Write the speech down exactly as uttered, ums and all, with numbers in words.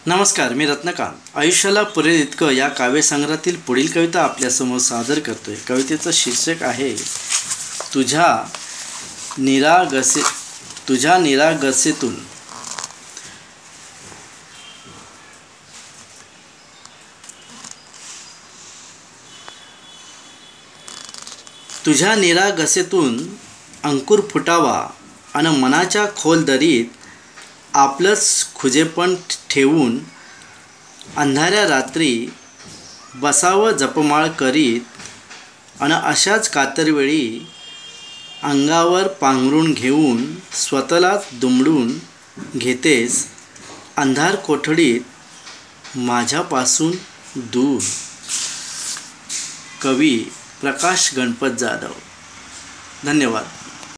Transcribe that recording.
नमस्कार, मी रत्नकांत आयुष्याला पुरेल इतकं या काव्यसंग्रहातील पुढील कविता आपल्यासमोर सादर करतोय। कवितेचं शीर्षक आहे तुझ्या निरागसे तुझ्या निरागसेतून। तुझ्या निरागसेतून अंकुर फुटावा आणि मनाच्या खोल दरीत आपलंच खुजेपण ठेवून अंधाऱ्या रात्री बसावं जपमाळ करीत आणि अशाच कातरवेळी अंगावर पांघरून घेऊन स्वतःलाच दुमडून घेतेस अंधार कोठडीत माझ्यापासून दूर। कवी प्रकाश गणपत जाधव। धन्यवाद।